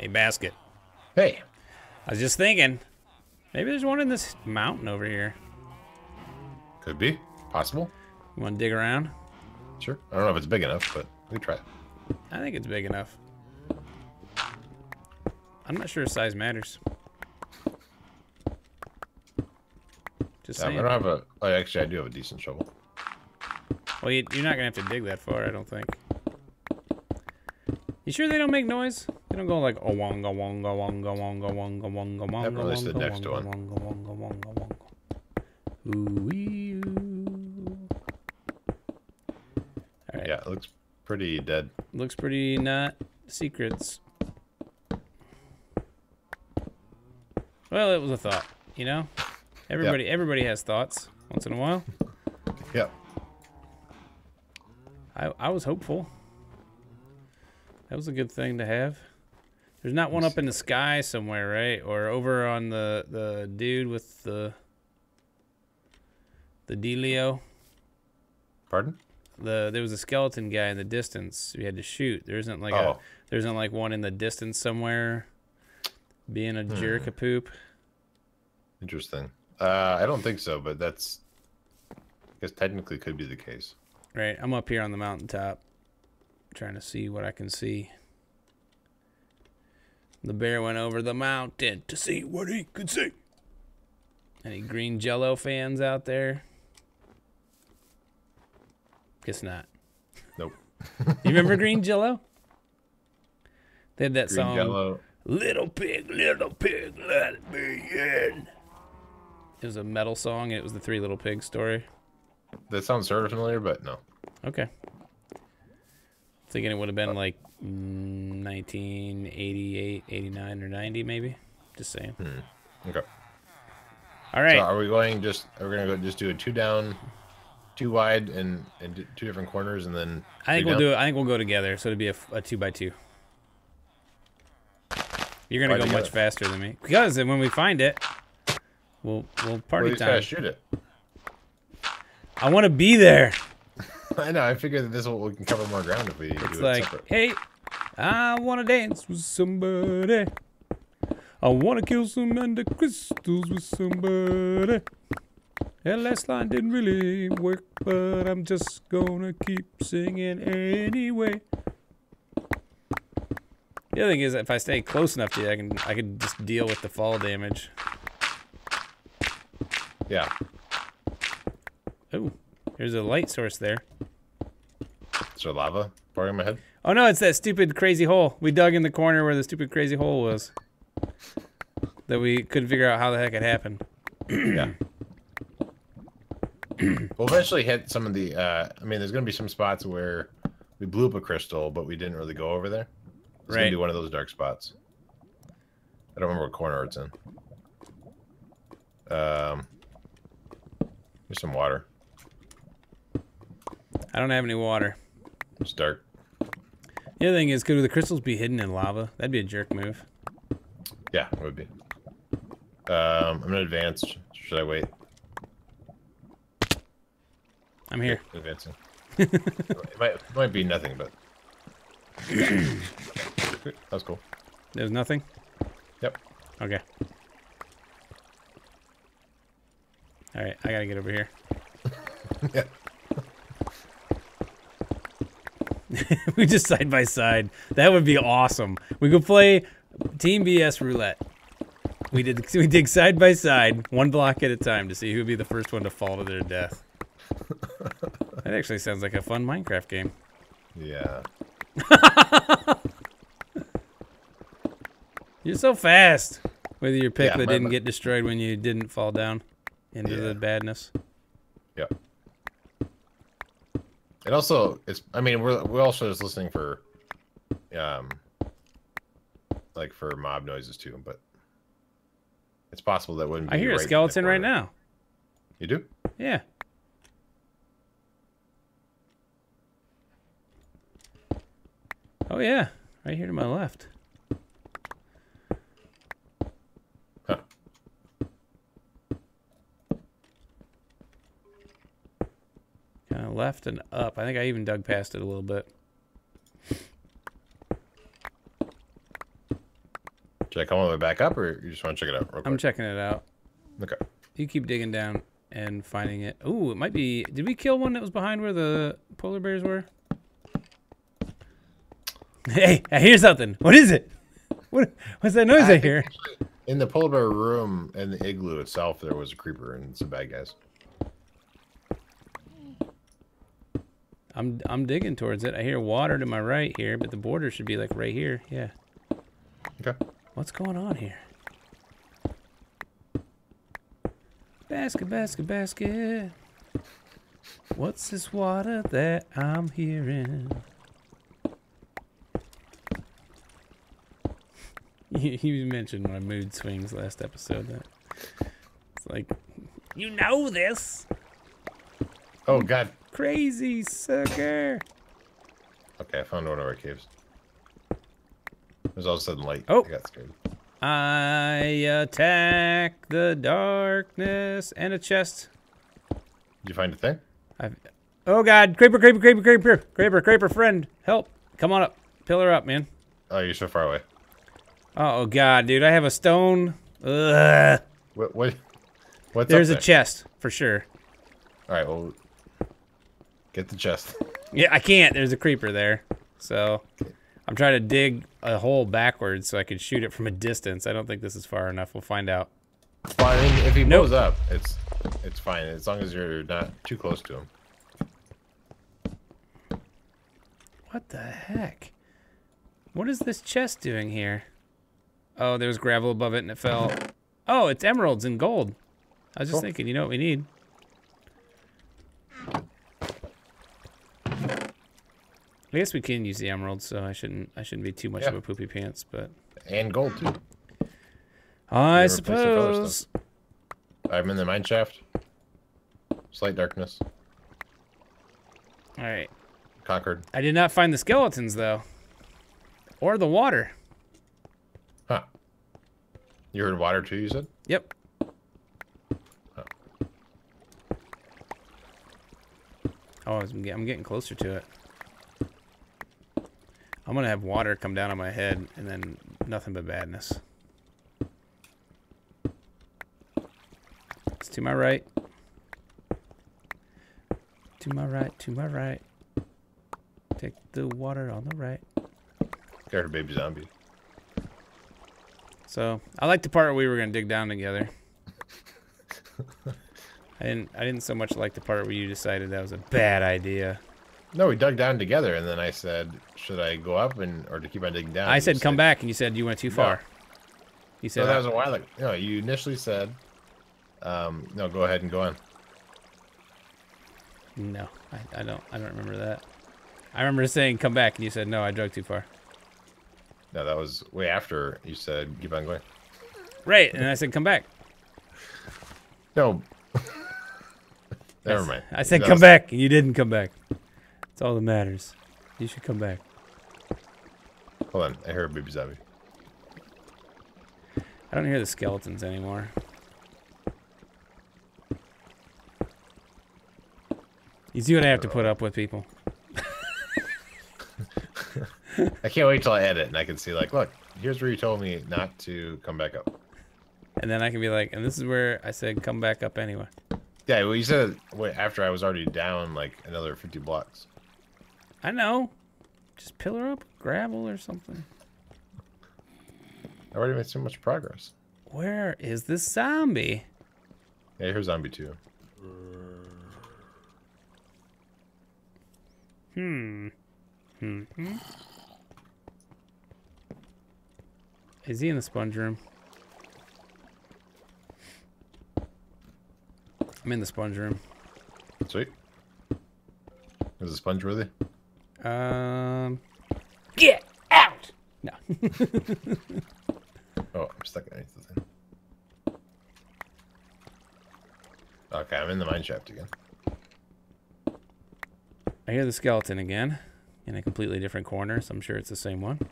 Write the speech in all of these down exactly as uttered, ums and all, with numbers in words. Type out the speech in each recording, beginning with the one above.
Hey, basket. Hey. I was just thinking, maybe there's one in this mountain over here. Could be. Possible. You want to dig around? Sure. I don't know if it's big enough, but we try it. I think it's big enough. I'm not sure size matters. Just Yeah, saying. I don't have a... Oh, actually, I do have a decent shovel. Well, you, you're not going to have to dig that far, I don't think. You sure they don't make noise? They don't go like oh wonga wonga wonga wonga wonga wonga wonga That probably wonga the next wonga one. wonga wonga wonga wonga. Ooh-wee-oo. All right. Yeah, it looks pretty dead. Looks pretty not secrets. Well, it was a thought, you know? Everybody Yep. everybody has thoughts once in a while. Yep. I I was hopeful. That was a good thing to have. There's not one up in the sky somewhere, right? Or over on the the dude with the the dealio. Pardon? The there was a skeleton guy in the distance we had to shoot. There isn't like Oh. a there isn't like one in the distance somewhere being a Hmm. jerk a poop. Interesting. Uh, I don't think so, but that's... I guess technically could be the case. Right, I'm up here on the mountaintop trying to see what I can see. The bear went over the mountain to see what he could see. Any green Jello fans out there? Guess not. Nope. You remember Green Jello? They had that Green song, Jello. Little Pig, Little Pig, let me in. It was a metal song, and it was the Three Little Pigs story. That sounds sort of familiar, but no. Okay. Thinking it would have been like nineteen eighty-eight, eighty-nine, or ninety, maybe. Just saying. Hmm. Okay. All right. So are we going just... Are we going to go just do a two down, two wide, and, and do two different corners, and then... I think three we'll down? do it. I think we'll go together, so it'll be a, a two by two. You're gonna Why go much together? faster than me because then when we find it, we'll we'll Well, party you just gotta time. shoot it. I want to be there. I know. I figured that this will we can cover more ground if we It's do it like, separate. hey, I want to dance with somebody. I want to kill some ender crystals with somebody. That last line didn't really work, but I'm just gonna keep singing anyway. The other thing is, if I stay close enough to you, I can I can just deal with the fall damage. Yeah. Oh, there's a light source there. Is there lava pouring in my head? Oh no, it's that stupid crazy hole. We dug in the corner where the stupid crazy hole was. That we couldn't figure out how the heck it happened. Yeah. We'll eventually hit some of the, uh, I mean, there's going to be some spots where we blew up a crystal, but we didn't really go over there. It's going Right. to be one of those dark spots. I don't remember what corner it's in. Um, there's some water. I don't have any water. It's dark. The other thing is, could the crystals be hidden in lava? That'd be a jerk move. Yeah, it would be. Um, I'm going to advance. Should I wait? I'm here. Advancing. it, might, it might be nothing, but... That was cool. There's nothing? Yep. Okay. Alright, I gotta get over here. Yeah. We just side by side. That would be awesome. We could play Team B S roulette. We did we dig side by side, one block at a time to see who would be the first one to fall to their death. That actually sounds like a fun Minecraft game. Yeah. You're so fast with your pick Yeah, that my- didn't my- get destroyed when you didn't fall down into Yeah. the badness. Yep. And also, it's. I mean, we're we're also just listening for, um, like for mob noises too. But it's possible that wouldn't be. I hear right a in the skeleton right corner. now. You do? Yeah. Oh yeah, right here to my left. Huh. Kind of left and up. I think I even dug past it a little bit. Should I come all the way back up, or you just want to check it out real quick? I'm checking it out. Okay. You keep digging down and finding it. Ooh, it might be... Did we kill one that was behind where the polar bears were? Hey, I hear something. What is it? What, what's that noise I, I hear? In the polar bear room and the igloo itself, there was a creeper and some bad guys. I'm I'm digging towards it. I hear water to my right here, but the border should be like right here. Yeah. Okay. What's going on here? Basket, basket, basket. What's this water that I'm hearing? You, you mentioned my mood swings last episode. That it's like, you know this. Oh God. Crazy sucker. Okay, I found one of our caves. It was all of a sudden light. Oh. I got scared. I attack the darkness and a chest. Did you find a thing? I've, oh God, creeper, creeper, creeper, creeper, creeper, creeper, friend, help! Come on up, pillar up, man. Oh, you're so far away. Oh God, dude, I have a stone. Ugh. What? What? What's There's up a there? chest for sure. All right, well, get the chest. Yeah, I can't. There's a creeper there, so I'm trying to dig a hole backwards so I can shoot it from a distance. I don't think this is far enough. We'll find out. Well, I mean, if he Nope. blows up, it's it's fine as long as you're not too close to him. What the heck? What is this chest doing here? Oh, there's gravel above it and it fell. Oh, it's emeralds and gold. I was just Cool. thinking, you know what we need? I guess we can use the emeralds, so I shouldn't I shouldn't be too much Yeah. of a poopy pants, but And gold too. I Never replace it for other suppose. stuff. I'm in the mine shaft. Slight darkness. All right. Conquered. I did not find the skeletons though, or the water. Huh. You heard water too, you said? Yep. Oh. Oh, I'm get- I'm getting closer to it. I'm gonna have water come down on my head and then nothing but badness. It's to my right. To my right, to my right. Take the water on the right. Got her baby zombie. So I like the part where we were gonna dig down together. I didn't I didn't so much like the part where you decided that was a bad idea. No, we dug down together, and then I said, should I go up and or to keep on digging down? I You said come back and you said you went too far. You said So that I- was a while ago. No, you initially said, um, no, go ahead and go on. No, I, I don't I don't remember that. I remember saying come back and you said no, I drove too far. No, that was way after you said keep on going. Right, and I said come back. No. Never I s- mind. I said That come was- back and you didn't come back. That's all that matters. You should come back. Hold on, I heard a baby zombie. I don't hear the skeletons anymore. You see what I have to put up with, people. I can't wait till I edit and I can see like, look, here's where you told me not to come back up. And then I can be like, and this is where I said come back up anyway. Yeah, well, you said wait, after I was already down like another fifty blocks. I know. Just pillar up gravel or something. I already made so much progress. Where is this zombie? Yeah, here's zombie two. Hmm. Hmm. hmm. Is he in the sponge room? I'm in the sponge room. Sweet. Is it sponge worthy? Um. Get out! No. Oh, I'm stuck underneath the thing. Okay, I'm in the mine shaft again. I hear the skeleton again in a completely different corner, so I'm sure it's the same one.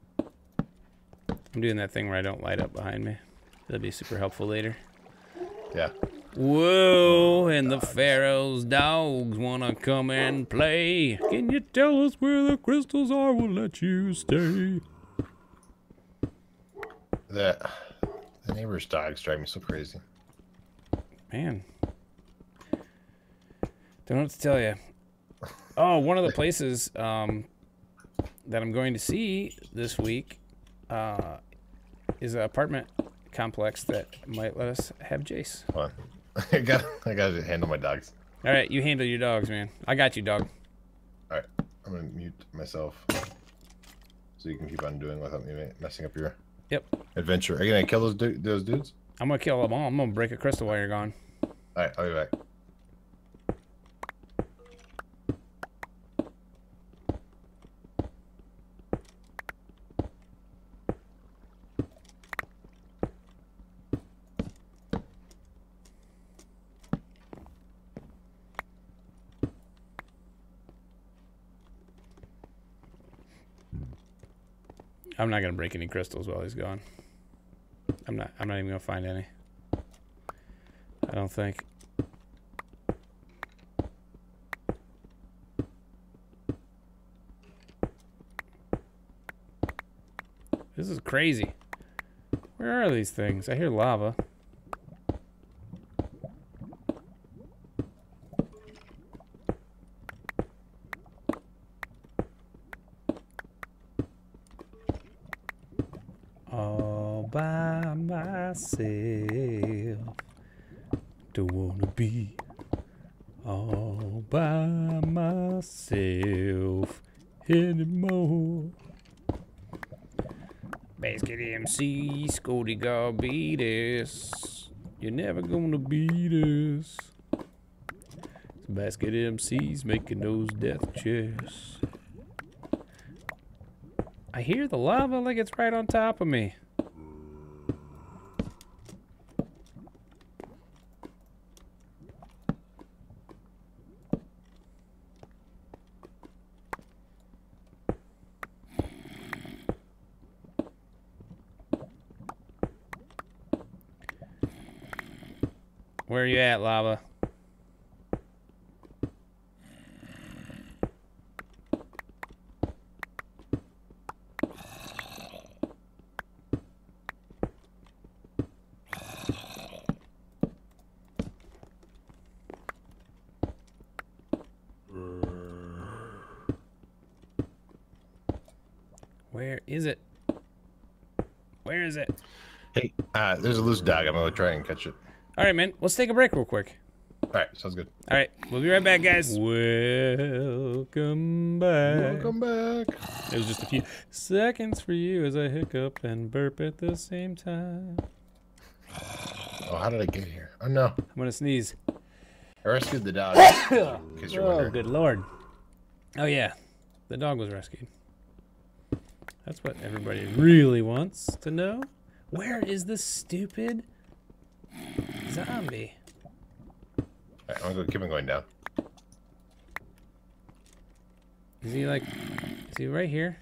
I'm doing that thing where I don't light up behind me. That'll be super helpful later. Yeah. Whoa, and the Pharaoh's dogs wanna come and play. Can you tell us where the crystals are? We'll let you stay. The, the neighbor's dogs drive me so crazy. Man. Don't know what to tell you. Oh, one of the places um, that I'm going to see this week uh, is an apartment complex that might let us have Jace. Hold on. I got I got to handle my dogs. All right, you handle your dogs, man. I got you, dog. All right, I'm gonna mute myself so you can keep on doing without me messing up your Yep. adventure. Are you gonna kill those du those dudes? I'm gonna kill them all. I'm gonna break a crystal while you're gone. All right, I'll be back. I'm not gonna break any crystals while he's gone. I'm not. I'm not even gonna find any. I don't think. This is crazy. Where are these things? I hear lava. All by myself. Don't wanna be all by myself anymore. Basket M C, Scoti Garbidis. You're never gonna beat us. Basket M C's making those death chests. I hear the lava like it's right on top of me. Where are you at, lava? Where is it? Where is it? Hey, uh, there's a loose dog. I'm gonna try and catch it. All right, man. Let's take a break real quick. All right, sounds good. All right, we'll be right back, guys. Welcome back. Welcome back. It was just a few seconds for you as I hiccup and burp at the same time. Oh, how did I get here? Oh no, I'm gonna sneeze. I rescued the dog. In case you're Oh, wondering. good lord. Oh yeah, the dog was rescued. That's what everybody really wants to know. Where is this stupid zombie? All right, I'm gonna go, keep on going down. Is he like, is he right here?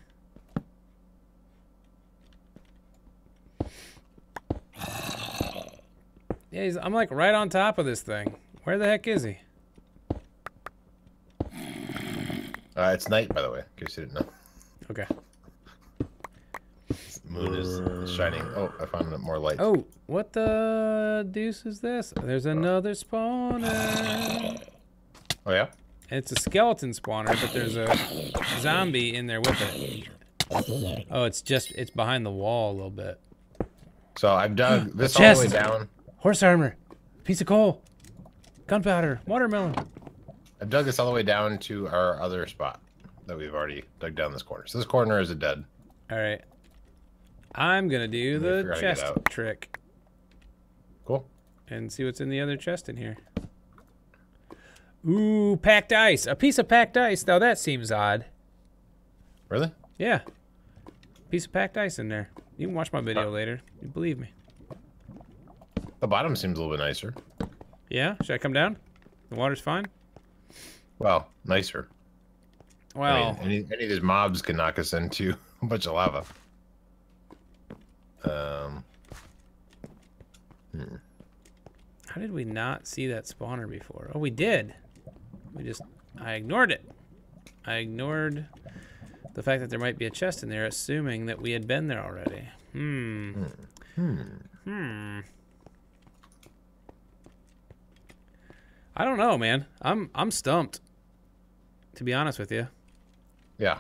Yeah, he's, I'm like right on top of this thing. Where the heck is he? Uh, it's night, by the way, in case you didn't know. Okay. The moon is shining. Oh, I found more light. Oh, what the deuce is this? There's another spawner. Oh yeah? It's a skeleton spawner, but there's a zombie in there with it. Oh, it's just, it's behind the wall a little bit. So I've dug this all chest. the way down. Horse armor, piece of coal, gunpowder, watermelon. I've dug this all the way down to our other spot that we've already dug down this corner. So this corner is a dead. All right. I'm going to do Let me figure the out how to get chest out. trick Cool. and see what's in the other chest in here. Ooh, packed ice. A piece of packed ice. Now that seems odd. Really? Yeah. Piece of packed ice in there. You can watch my video Huh. later. You believe me. The bottom seems a little bit nicer. Yeah? Should I come down? The water's fine? Well, nicer. Well, I mean, any, any of these mobs can knock us into a bunch of lava. Um. Hmm. How did we not see that spawner before? Oh, we did. We just, I ignored it. I ignored the fact that there might be a chest in there, assuming that we had been there already. Hmm. Hmm. Hmm. I don't know, man. I'm I'm stumped, to be honest with you. Yeah.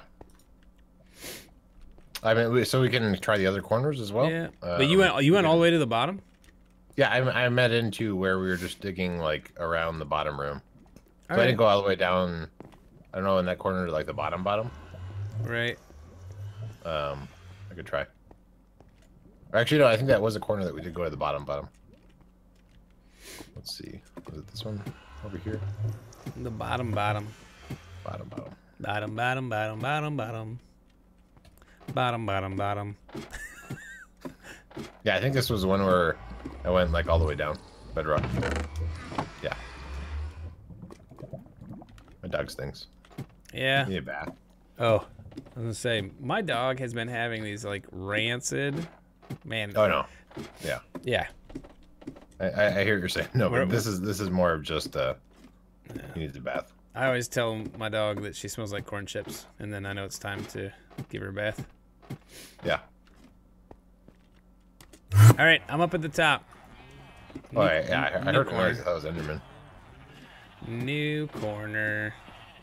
I mean, we- so we can try the other corners as well. Yeah. Um, But you went you went we all the can- way to the bottom? Yeah, I, I met into where we were just digging like around the bottom room. So All I right. didn't go all the way down. I don't know, in that corner, like the bottom bottom. Right. Um, I could try. Or actually, no, I think that was a corner that we did go to the bottom bottom. Let's see. Was it this one over here? The bottom bottom. Bottom bottom. Bottom bottom bottom bottom bottom. Bottom bottom bottom. Yeah, I think this was the one where I went like all the way down. Bedrock. Yeah. My dog stinks. Yeah. Need a bath. Oh, I was gonna say my dog has been having these like rancid, man. Oh no. Yeah. Yeah. I, I, I hear what you're saying. No, Where- but this is this is more of just uh Yeah. he needs a bath. I always tell my dog that she smells like corn chips, and then I know it's time to give her a bath. Yeah. All right, I'm up at the top. Oh yeah, yeah I, I New heard the corner. noise. That was Enderman. New corner.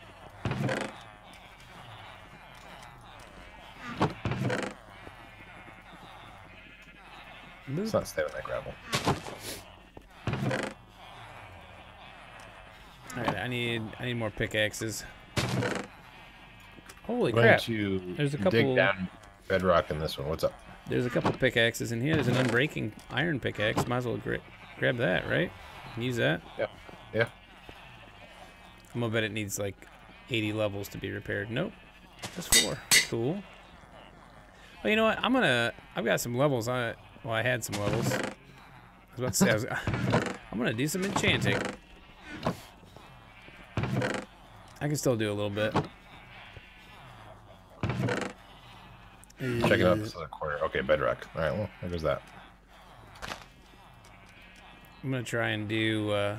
Let's not stay on that gravel. All right, I need I need more pickaxes. Holy I'm going crap! to There's a couple- dig down bedrock in this one. What's up? There's a couple pickaxes in here. There's an unbreaking iron pickaxe. Might as well gra grab that, right? Use that. Yeah. Yeah. I'm gonna bet it needs like eighty levels to be repaired. Nope, just four. Cool. Well, you know what? I'm gonna. I've got some levels. I well, I had some levels. I was about to say I was. I'm gonna do some enchanting. I can still do a little bit. Checking out this other corner. Okay, bedrock. All right. Well, there goes that. I'm gonna try and do. Uh...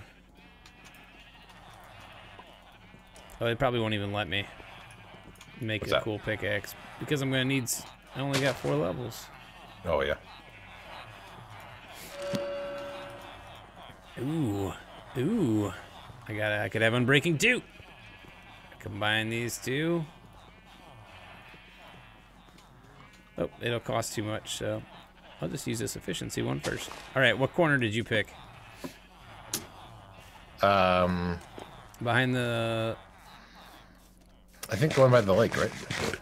Oh, it probably won't even let me make What's a that? cool pickaxe because I'm gonna need. s- I only got four levels. Oh yeah. Ooh, ooh. I got. I could have unbreaking too. Combine these two. Oh, it'll cost too much, so I'll just use this efficiency one first. All right, what corner did you pick? Um, Behind the. I think going by the lake, right?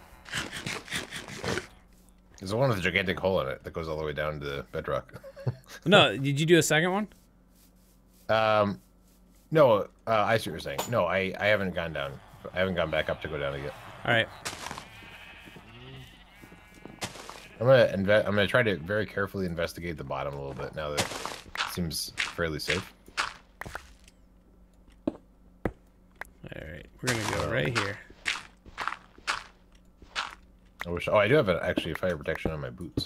There's the one with a gigantic hole in it that goes all the way down to the bedrock. No, did you do a second one? um, no, uh, I see what you're saying. No, I I haven't gone down. I haven't gone back up to go down again. All right. I'm gonna inve I'm gonna try to very carefully investigate the bottom a little bit now that it seems fairly safe. All right, we're gonna go right here. I wish. Oh, I do have a, actually a fire protection on my boots.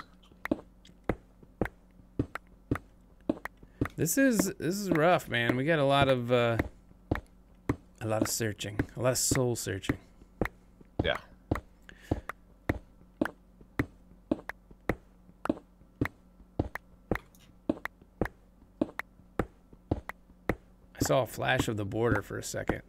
This is this is rough, man. We got a lot of uh, a lot of searching, a lot of soul searching. Yeah. I saw a flash of the border for a second.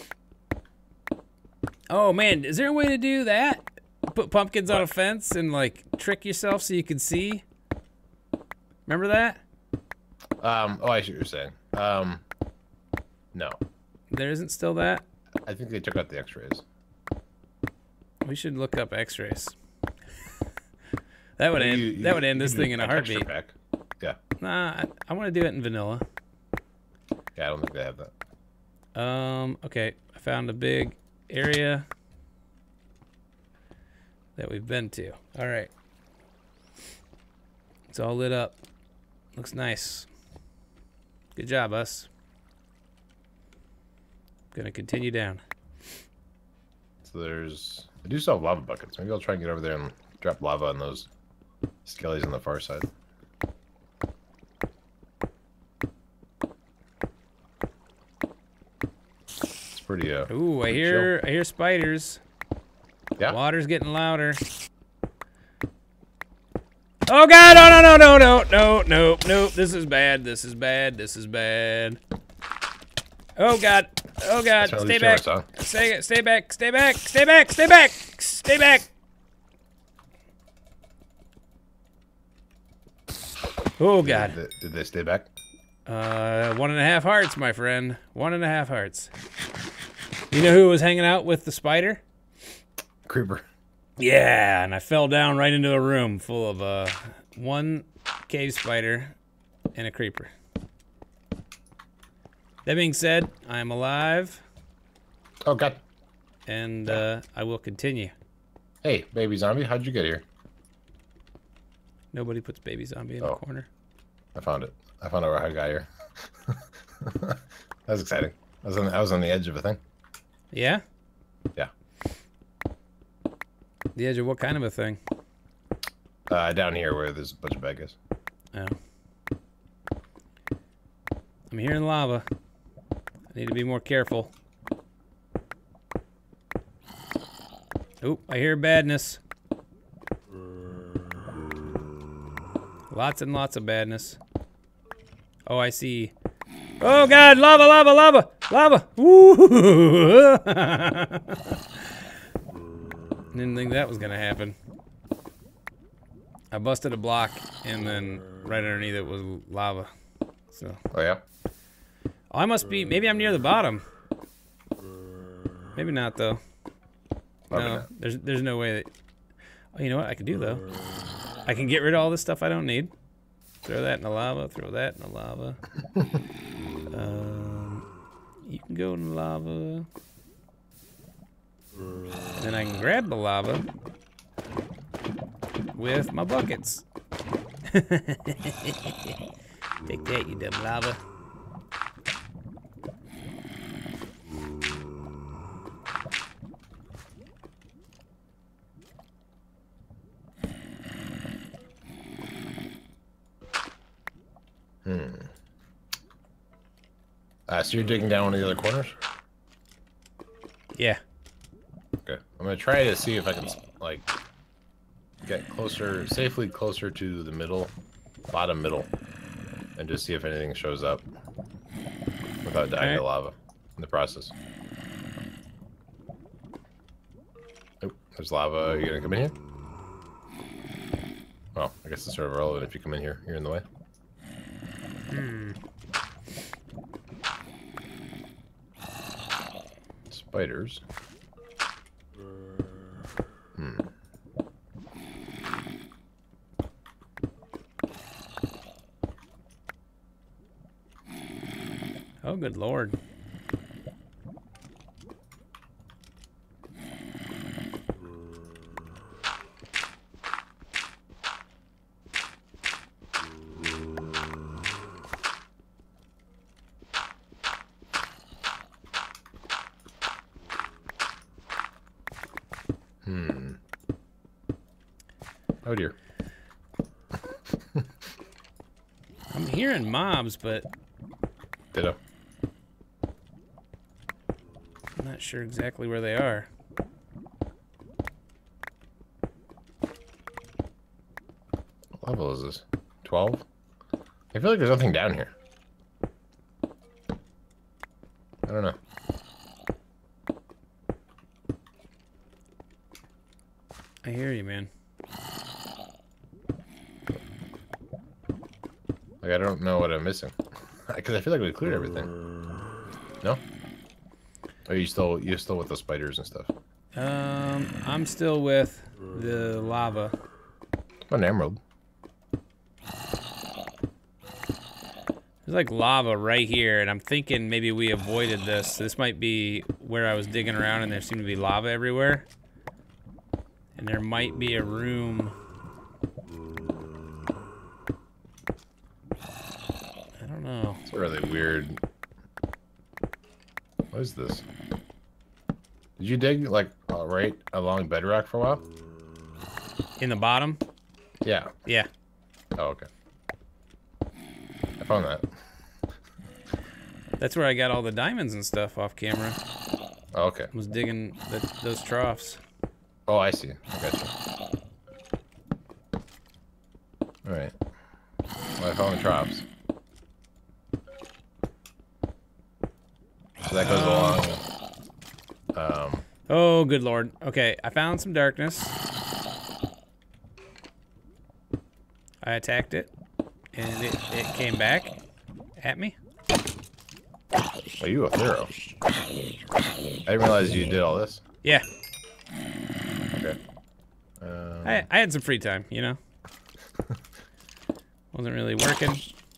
Oh man, is there a way to do that? Put pumpkins on a fence and like trick yourself so you can see? Remember that? Um. Oh, I see what you're saying. Um. No, There isn't still that? I think they took out the X-rays. We should look up x-rays. That would You- end you- that would end you this can thing do in a my texture heartbeat. pack. Yeah. Nah, I, I want to do it in vanilla. Yeah, I don't think they have that. Um, okay, I found a big area that we've been to. All right. It's all lit up. Looks nice. Good job, us. Gonna continue down. So there's. I do still have lava buckets. Maybe I'll try and get over there and drop lava on those skellies on the far side. pretty. Uh, Ooh, I pretty hear chill. I hear spiders. Yeah. Water's getting louder. Oh God! No! No! No! No! No! No! No! This is bad. This is bad. This is bad. Oh God! Oh God! That's Stay really back! short, Stay! Stay back! Stay back! Stay back! Stay back! Stay back! Oh God! Did, did they stay back? Uh, one and a half hearts, my friend. One and a half hearts. You know who was hanging out with the spider? Creeper. Yeah, and I fell down right into a room full of uh, one cave spider and a creeper. That being said, I am alive, Oh God. and uh, I will continue. Hey, baby zombie, how'd you get here? Nobody puts baby zombie in Oh. the corner. I found it. I found out how I got here. That was exciting. I was on. I was on the edge of a thing. Yeah? Yeah. The edge of what kind of a thing? Uh, down here where there's a bunch of bad guys. Oh. I'm hearing lava. I need to be more careful. Oh, I hear badness. Lots and lots of badness. Oh, I see. Oh God, lava, lava, lava, lava. Woo! Didn't think that was gonna happen. I busted a block and then right underneath it was lava. So. Oh yeah. Oh, I must be, maybe I'm near the bottom. Maybe not though. Probably No, not. there's there's no way that. Oh, you know what I can do though? I can get rid of all this stuff I don't need. Throw that in the lava. Throw that in the lava. um, you can go in the lava. Then I can grab the lava with my buckets. Take that, you dumb lava. Hmm. Uh, so you're digging down one of the other corners? Yeah. Okay. I'm gonna try to see if I can like get closer, safely closer to the middle, bottom middle, and just see if anything shows up without dying Alright. to lava in the process. Oh, there's lava. Are you gonna come in here? Well, I guess it's sort of irrelevant if you come in here. You're in the way. Hmm. Spiders. Hmm. Oh, good lord. Hmm. Oh dear. I'm hearing mobs, but Ditto. I'm not sure exactly where they are. What level is this? twelve? I feel like there's nothing down here. I don't know. I hear you, man. Like, I don't know what I'm missing. Because I feel like we cleared everything. No? Or are you still, you're still with the spiders and stuff? Um, I'm still with the lava. Oh, an emerald. There's like lava right here, and I'm thinking maybe we avoided this. This might be where I was digging around, and there seemed to be lava everywhere. And there might be a room. I don't know. It's really weird. What is this? Did you dig, like, uh, right along bedrock for a while? In the bottom? Yeah. Yeah. Oh, okay. I found that. That's where I got all the diamonds and stuff off camera. Oh, okay. Was digging the, those troughs. Oh, I see. I got you. All right. Well, I found the troughs. So that goes along. Um. Oh, good lord. Okay, I found some darkness. I attacked it, and it, it came back at me. Are you a thorough? I didn't realize you did all this. Yeah. Okay. Um, I, I had some free time, you know? Wasn't really working.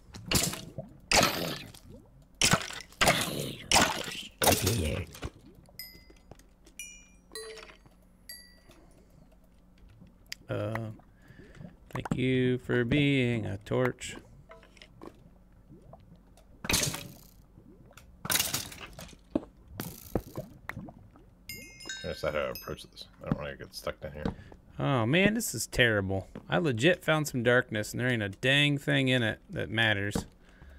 Uh, thank you for being a torch. I just how to approach this. I don't want to get stuck down here. Oh man, this is terrible. I legit found some darkness and there ain't a dang thing in it that matters.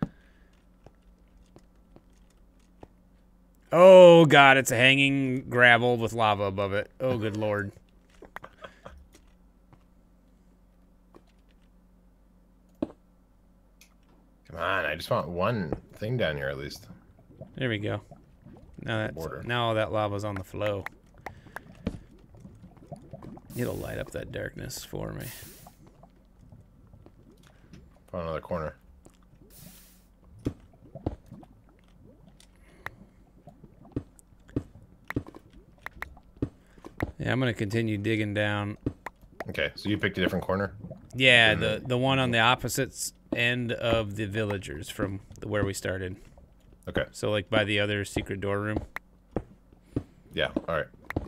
Oh god, it's a hanging gravel with lava above it. Oh good lord. Come on, I just want one thing down here at least. There we go. Now that's, Border. now all that lava's on the flow. It'll light up that darkness for me. Found another corner. Yeah, I'm gonna continue digging down. Okay, so you picked a different corner? Yeah, the the one on the opposite end of the villagers from the, where we started. Okay. So like by the other secret door room. Yeah, alright.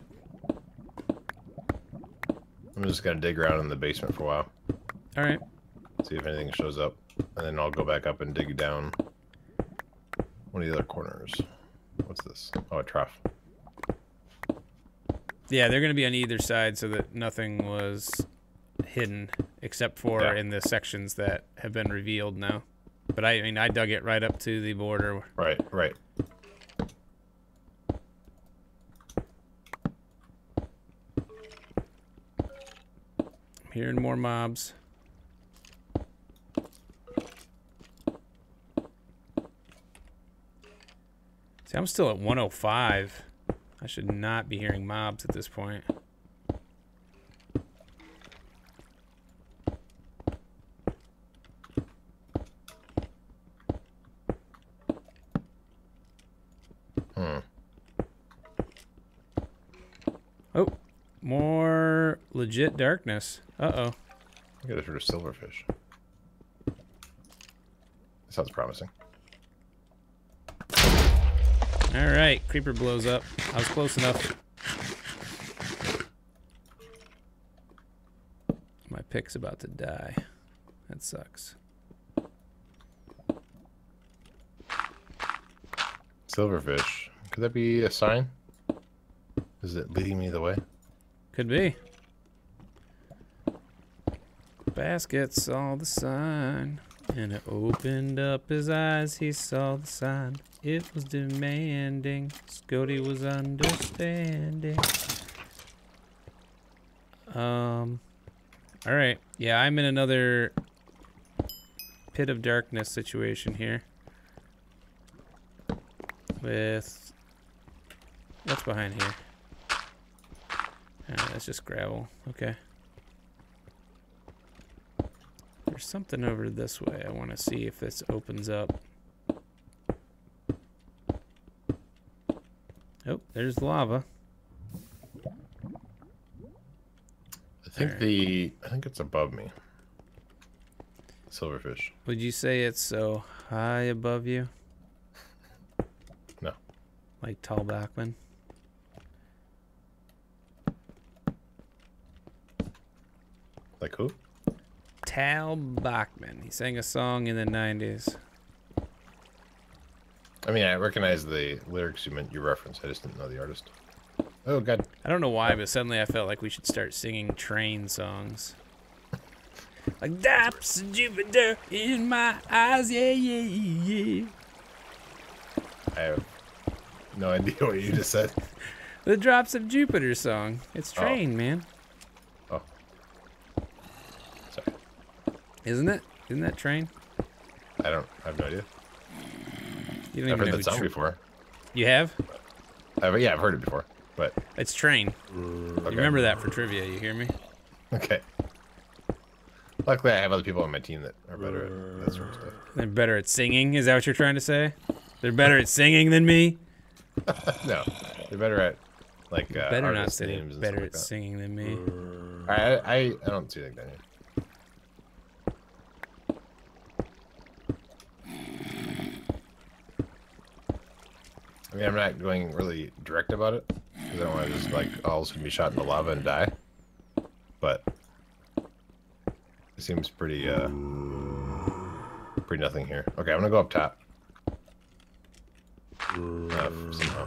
I'm just gonna dig around in the basement for a while. Alright. See if anything shows up. And then I'll go back up and dig down one of the other corners. What's this? Oh, a trough. Yeah, they're gonna be on either side so that nothing was hidden except for Yeah. in the sections that have been revealed now. But I, I mean I dug it right up to the border. Right, right. I'm hearing more mobs. See, I'm still at one oh five. I should not be hearing mobs at this point. Hmm. Oh, more legit darkness. Uh-oh. I got a sort of silverfish. That sounds promising. All right, creeper blows up. I was close enough. My pick's about to die. That sucks. Silverfish. Could that be a sign? Is it leading me the way? Could be. Basket saw the sign, and it opened up his eyes. He saw the sign. It was demanding. Scoti was understanding. Um. All right. Yeah, I'm in another pit of darkness situation here. With what's behind here? Alright, that's just gravel. Okay. There's something over this way. I want to see if this opens up. Oh, there's lava. I think Alright. the I think it's above me. Silverfish. Would you say it's so high above you? No. Like tall Bachman? Like who? Tal Bachman. He sang a song in the nineties. I mean, I recognize the lyrics you meant you referenced. I just didn't know the artist. Oh god. I don't know why, but suddenly I felt like we should start singing train songs. Like Daps of Jupiter in my eyes, yeah, yeah, yeah. I have no idea what you just said. The Drops of Jupiter song. It's Train, oh. man. Oh. Sorry. Isn't it? Isn't that Train? I don't. I have no idea. You don't I've even heard know that song tra- before. You have? I've, yeah, I've heard it before, but it's Train. okay. You remember that for trivia? You hear me? Okay. Luckily, I have other people on my team that are better at that sort of stuff. They're better at singing. Is that what you're trying to say? They're better at singing than me. No, they're better at like uh, better not artist say names and better stuff at like that. singing than me. I, I I don't see like that. I mean, I'm not going really direct about it because I don't want to just like all just be shot in the lava and die. But it seems pretty uh pretty nothing here. Okay, I'm gonna go up top. Uh, somehow.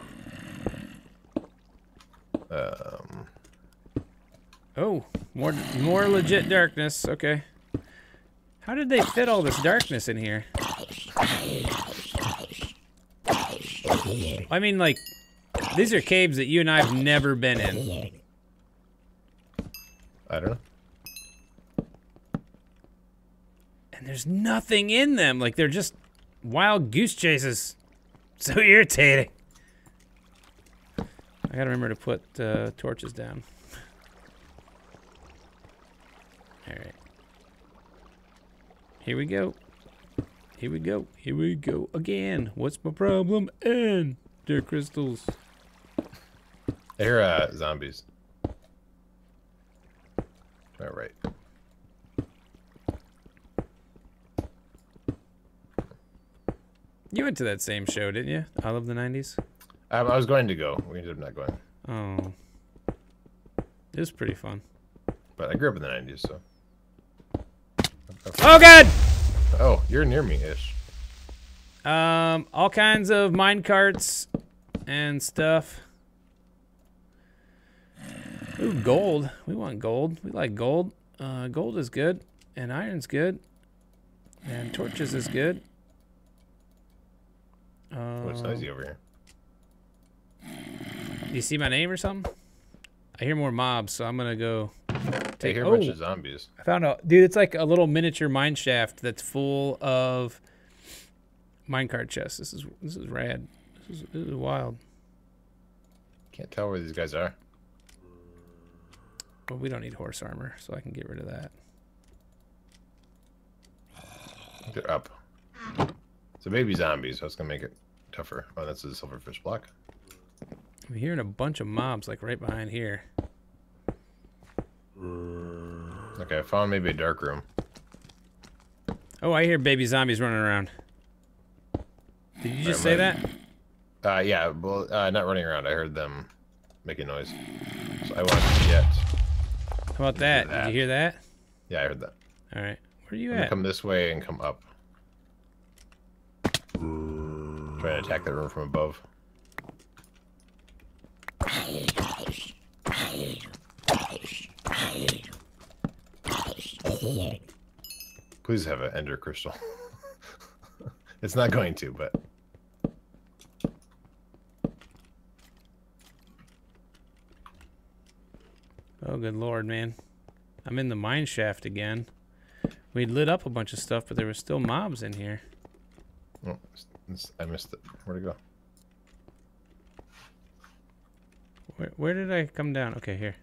Um. Oh, more more legit darkness. Okay. How did they fit all this darkness in here? I mean, like, these are caves that you and I have never been in. I don't know. And there's nothing in them. Like, they're just wild goose chases. So irritating. I gotta remember to put uh, torches down. Alright. Here we go. Here we go. Here we go again. What's my problem? And dear crystals. I hear uh, zombies. All right. You went to that same show, didn't you? I Love the nineties? Um, I was going to go. We ended up not going. Oh. It was pretty fun. But I grew up in the nineties, so. Oh, God! Oh, you're near me-ish. Um, all kinds of mine carts and stuff. Ooh, gold. We want gold. We like gold. Uh, gold is good. And iron's good. And torches is good. Uh, What's noisy over here? Do you see my name or something? I hear more mobs, so I'm gonna go I take. hear a Oh, bunch of zombies. I found a dude. It's like a little miniature mine shaft that's full of minecart chests. This is this is rad. This is, this is wild. Can't tell where these guys are. Well, we don't need horse armor, so I can get rid of that. They're up. So baby zombies. So it's gonna make it tougher. Oh, that's a silverfish block. I'm hearing a bunch of mobs like right behind here. Okay, I found maybe a dark room. Oh, I hear baby zombies running around. Did you just say that? Uh, yeah, well, uh, not running around. I heard them making noise. So I want to get. How about that? that? Did you hear that? Yeah, I heard that. All right. Where are you I'm gonna at? come this way and come up. Trying to attack that room from above. Please have an ender crystal. It's not going to, but. Oh, good lord, man. I'm in the mine shaft again. We lit up a bunch of stuff, but there were still mobs in here. Oh, it's, I missed it. Where'd it go? Where, where did I come down? Okay, here.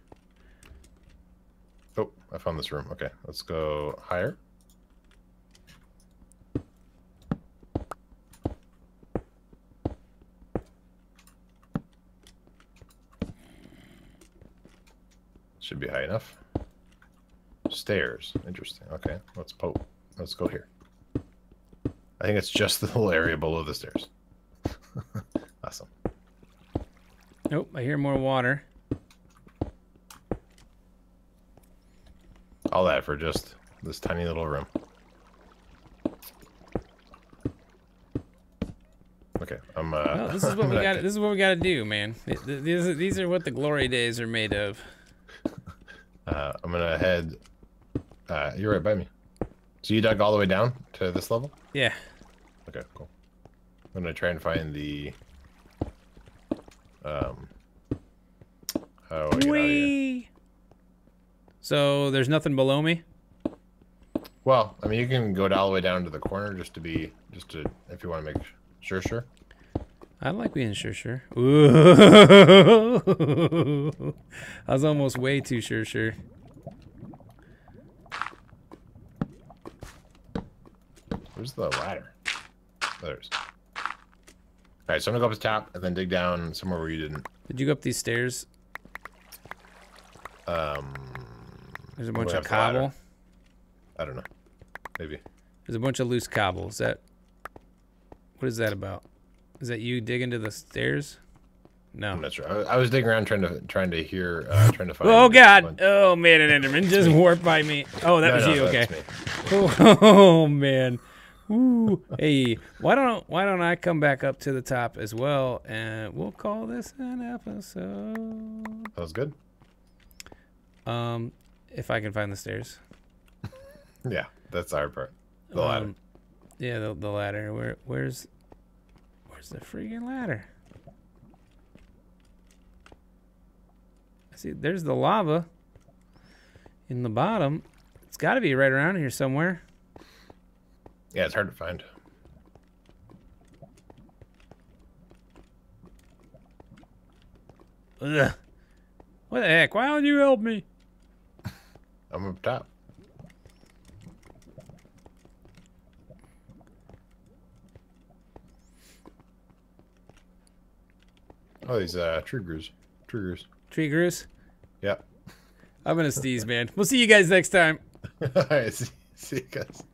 Oh, I found this room. Okay, let's go higher. Should be high enough. Stairs. Interesting. Okay, let's poke. Let's go here. I think it's just the little area below the stairs. Awesome. Nope, I hear more water. All that for just this tiny little room. Okay, I'm. Uh, Well, this is what we got. This is what we got to do, man. Th- th- These are, these are what the glory days are made of. Uh, I'm gonna head. Uh, you're right by me. So you dug all the way down to this level? Yeah. Okay, cool. I'm gonna try and find the Um, how do I get out of here? Whee! So there's nothing below me? Well, I mean, you can go all the way down to the corner just to be, just to, if you want to make sure, sure. I like being sure, sure. Ooh. I was almost way too sure, sure. Where's the ladder? There's. All right, so I'm gonna go up the top and then dig down somewhere where you didn't. Did you go up these stairs? Um. There's a bunch we of have the ladder. cobble. I don't know. Maybe. There's a bunch of loose cobble. Is that... What is that about? Is that you digging to the stairs? No. I'm not sure. I, I was digging around trying to trying to hear, uh, trying to find. Oh God! One. Oh man, an Enderman just warped by me. Oh, that No, was no, you. that's Okay. me. Oh man. Ooh. Hey, why don't why don't I come back up to the top as well, and we'll call this an episode. That was good. Um, if I can find the stairs. Yeah, that's our part. The ladder. Um, yeah, the the ladder. Where where's where's the freaking ladder? I see. There's the lava in the bottom. It's got to be right around here somewhere. Yeah, it's hard to find. Ugh. What the heck? Why don't you help me? I'm up top. Oh, these uh, triggers. Triggers. Tree Goose? Yep. I'm gonna sneeze, man. We'll see you guys next time. All right, see, see you guys.